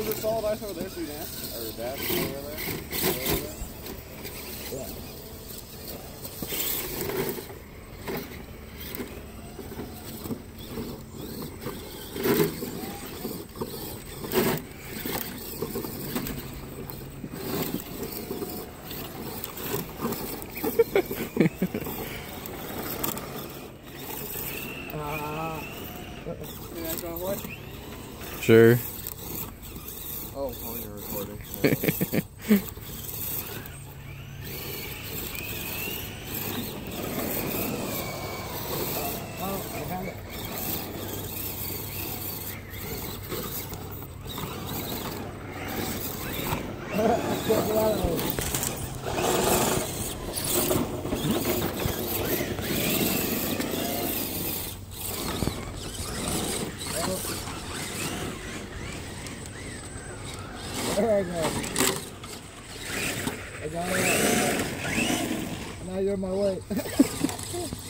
Was it solid ice over there too, Dan? Or Dad? Over there? Yeah. Sure. Oh, on your recording. Oh, I have it. Get out of there. There I go. I got it. Now you're my way.